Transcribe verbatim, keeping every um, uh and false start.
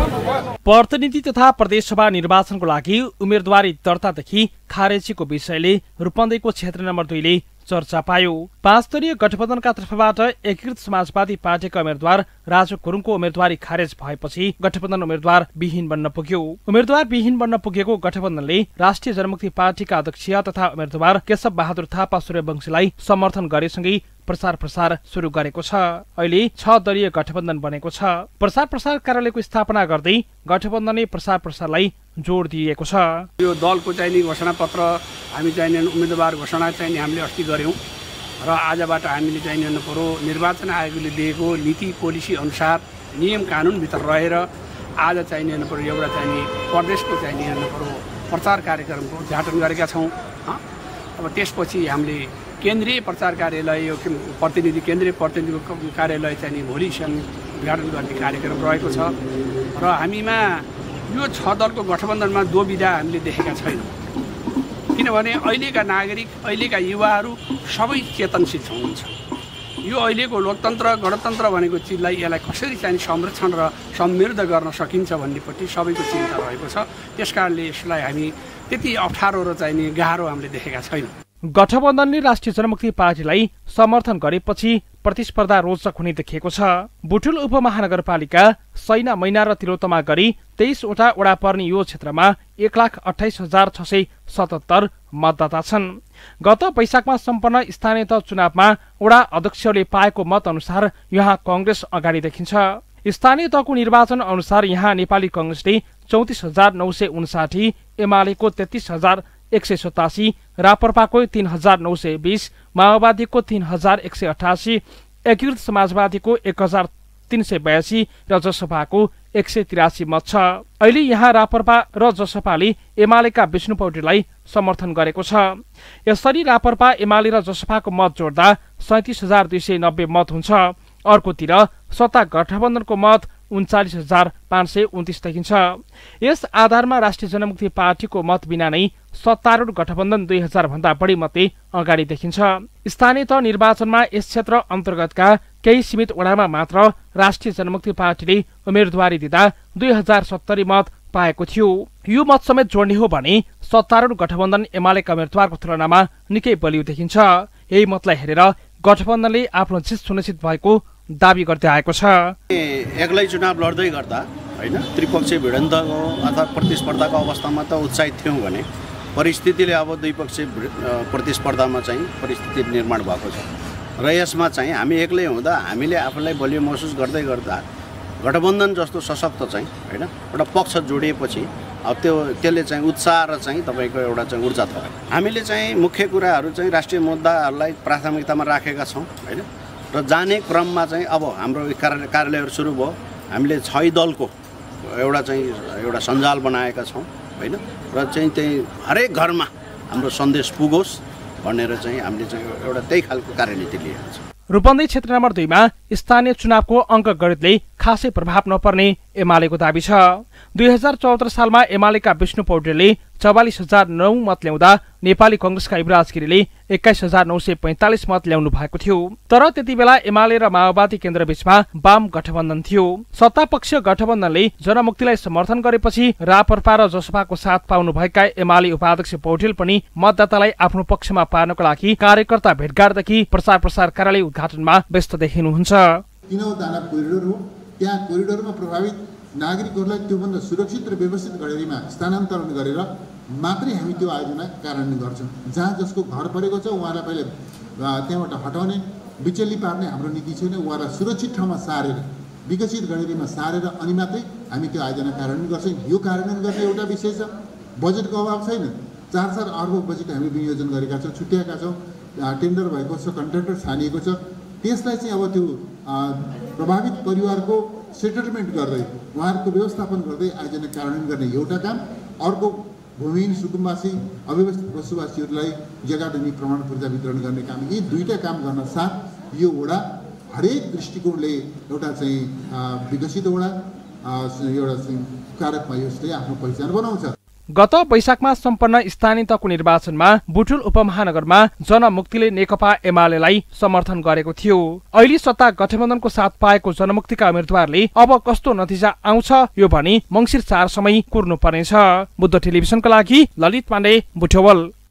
प्रतिनिधि तथा प्रदेशसभा निर्वाचनको लागि उम्मेदवारी दर्तादेखि खारेजीको विषयले रूपन्देहीको क्षेत्र नम्बर दुईले चर्चा पायो। पाँच स्तरीय गठबन्धनका तर्फबाट एकीकृत समाजवादी पार्टीका उम्मेद्वार राजु गुरुङको उम्मेदवारी खारेज भएपछि गठबन्धन उम्मेद्वार विहीन बन्न पुग्यो। उम्मेद्वार विहीन बन्न पुगेको गठबन्धनले राष्ट्रिय जनमुक्ति पार्टीका अध्यक्ष तथा उम्मेद्वार केशव बहादुर थापा सूर्यवंशीलाई समर्थन गरेसँगै प्रचार प्रसार सुरु गरेको छ। अहिले छ दलीय गठबन्धन बनेको छ। प्रचार प्रसार कार्यालयको स्थापना गर्दै गठबन्धनले प्रचार प्रसारलाई जोड दिएको छ। यो दलको चाहिँ घोषणा पत्र हामी चाहिँ उम्मेदवार घोषणा चाहिँ हामीले अस्ति गर्यौं र आजबाट हामीले चाहिँ हेर्नु पर्यो निर्वाचन आयोगले दिएको नीति पोलिसी अनुसार नियम कानुन भित्र रहेर आज चाहिँ हेर्नु पर्यो एउटा चाहिँ प्रदेशको चाहिँ हेर्नु पर्यो प्रचार कार्यक्रमको उद्घाटन गरेका छौं। अब त्यसपछि हामीले केन्द्रीय प्रचार कार्यालय यो प्रतिनिधि केन्द्रीय प्रतिनिधि कार्यालय चाहिँ भोलि उद्घाटन गर्ने कार्यक्रम रहेको छ र हामीमा यो छ दलको गठबन्धनमा दुविधा हामीले देखेका छैनौँ। किनभने अहिलेका नागरिक अहिलेका युवाहरू सबै चेतनशील हुनुहुन्छ। यो अहिलेको लोकतन्त्र गणतन्त्र भनेको चिजलाई यसलाई कसरी चाहिँ संरक्षण र समृद्ध गर्न सकिन्छ भन्नेपट्टि सबैको चिन्ता रहेको छ। त्यसकारणले यसलाई हामी त्यति अप्ठ्यारो र चाहिँ गाह्रो हामीले देखेका छैनौँ। गठबन्धनले राष्ट्रिय जनमुक्ति पार्टीलाई समर्थन गरेपछि प्रतिस्पर्धा रोचक हुने देखिएको छ। बुटुल उपमहानगरपालिका सैना मैना र तिलोत्तमा गरी तेइसवटा वडा पर्ने यो क्षेत्रमा एक लाख अठाइस हजार छ सय सतहत्तर मतदाता छन्। गत वैशाखमा सम्पन्न स्थानीय तह चुनावमा वडा अध्यक्षले पाएको मत अनुसार यहाँ कंग्रेस अगाडि देखिन्छ। स्थानीय तहको निर्वाचन अनुसार यहाँ नेपाली कंग्रेसले चौतिस हजार नौ सय उन्साठी, एमालेको तेत्तीस हजार एक सय सतासी, राप्रपाको तीन हजार नौ सय बीस, माओवादीको तीन हजार एक सय अठासी, एकीकृत समाजवादीको एक हजार तीन सय बयासी र जसपाको एक सय तिरासी मत छ। अहिले यहाँ राप्रपा र जसपाले एमालेका विष्णु पौडेललाई समर्थन गरेको छ। यसरी राप्रपा एमाले र जसपाको मत जोड्दा सैतिस हजार दुई सय नब्बे मत हुन्छ। अर्कोतिर सत्ता गठबन्धनको मत उन्चालिस हजार पाँच सय उन्तिस देखिन्छ। यस आधारमा राष्ट्रिय जनमुक्ति पार्टीको मत बिना नै सत्तारूढ गठबन्धन दुई हजार भन्दा बढी मतले अगाडि देखिन्छ। स्थानीय तह निर्वाचनमा यस क्षेत्र अन्तर्गतका केही सीमित वडामा मात्र राष्ट्रिय जनमुक्ति पार्टीले उम्मेदवारी दिँदा दुई हजार सत्तरी मत पाएको थियो। यो मत समेत जोड्ने हो भने सत्तारूढ गठबन्धन एमालेका उम्मेदवारको तुलनामा निकै बलियो देखिन्छ। यही मतलाई हेरेर गठबन्धनले आफ्नो जित सुनिश्चित भएको दाबी गर्दै आएको छ। एक्लै चुनाव लड्दै गर्दा हैन त्रिपक्षीय भिडन्तको अथवा प्रतिस्पर्धाको अवस्थामा त उत्साहित थियौं भने परिस्थितिले अब द्विपक्षीय प्रतिस्पर्धामा चाहिँ परिस्थिति निर्माण भएको छ र यसमा चाहिँ हामी एक्लै हुँदा हामीले आफूलाई बलियो महसुस गर्दै गर्दा गठबन्धन जस्तो सशक्त चाहिँ हैन एउटा पक्ष जोडिएपछि अब त्यो त्यसले चाहिँ उत्साह र चाहिँ तपाईको एउटा चाहिँ ऊर्जा थप्यो। हामीले चाहिँ मुख्य कुराहरू चाहिँ राष्ट्रिय मुद्दाहरूलाई प्राथमिकतामा राखेका छौं हैन र जाने क्रममा चाहिँ अब हाम्रो कार्यालयहरू सुरु भयो। हामीले छ दलको एउटा चाहिँ एउटा सञ्जाल बनाएका छौं हैन र चाहिँ त्यही हरेक घरमा हाम्रो सन्देश पुगोस् भनेर चाहिँ हामीले चाहिँ एउटा त्यही खालको कार्यनीति लिएको छ। रूपन्देही क्षेत्र नम्बर दुईमा स्थानीय चुनावको अङ्क गणितले खासै प्रभाव नपर्ने एमालेको दाबी छ। दुई हजार चौहत्तर सालमा एमालेका विष्णु पौडेलले चौवालिस हजार नौ मत ल्याउँदा नेपाली कंग्रेसका युवराज गिरीले एक्काइस हजार नौ सय पैंतालिस मत ल्याउनु भएको थियो। तर त्यति बेला एमाले र माओवादी केन्द्र बीचमा वाम गठबन्धन थियो। सत्तापक्ष गठबन्धनले जनमुक्तिलाई समर्थन गरेपछि राप्रपा र जसपाको साथ पाउनुभएका एमाले उपाध्यक्ष पौडेल पनि मतदातालाई आफ्नो पक्षमा पार्नको लागि कार्यकर्ता भेटघाटदेखि प्रचार प्रसार कार्यालय उद्घाटनमा व्यस्त देखिनुहुन्छ। तीनवटा कोरिडोर हो, त्यहाँ कोरिडोरमा प्रभावित नागरिकहरूलाई त्योभन्दा सुरक्षित र व्यवस्थित गरीमा स्थानान्तरण गरेर मात्रै हामी त्यो आयोजना कार्यान्वयन गर्छौँ। जहाँ जसको घर परेको छ उहाँलाई पहिले त्यहाँबाट हटाउने बिचल्ली पार्ने हाम्रो नीति छैन। उहाँलाई सुरक्षित ठाउँमा सारेर विकसित गरीमा सारेर अनि मात्रै हामी त्यो आयोजना कार्यान्वयन गर्छौँ। यो कार्यान्वयन गर्ने एउटा विषय छ, बजेटको अभाव छैन। चार चार अर्ब बजेट हामी विनियोजन गरेका छौँ, छुट्याएका छौँ, टेन्डर भएको छ, कन्ट्र्याक्टर छानिएको छ। त्यसलाई चाहिँ अब त्यो प्रभावित परिवारको सेटलमेन्ट गर्दै उहाँहरूको व्यवस्थापन गर्दै आयोजना कार्यान्वयन गर्ने एउटा काम। अर्को भूमिहीन सुकुम्बासी अव्यवस्थित बसोबासीहरूलाई जग्गा जमिन प्रमाण पूर्जा वितरण गर्ने काम। यी दुईटा काम गर्न साथ यो वडा हरेक दृष्टिकोणले एउटा चाहिँ विकसित वडा एउटा चाहिँ कारकमा यसले आफ्नो पहिचान बनाउँछ। गत वैशाखमा सम्पन्न स्थानीय तहको निर्वाचनमा बुटुल उपमहानगरमा जनमुक्तिले नेकपा एमालेलाई समर्थन गरेको थियो। अहिले सत्ता गठबन्धनको साथ पाएको जनमुक्तिका उम्मेद्वारले अब कस्तो नतिजा आउँछ यो भनी मंसिर चार समय कुर्नु पर्नेछ। बुद्ध टेलिभिजनका लागि ललित पाण्डे, बुटवल।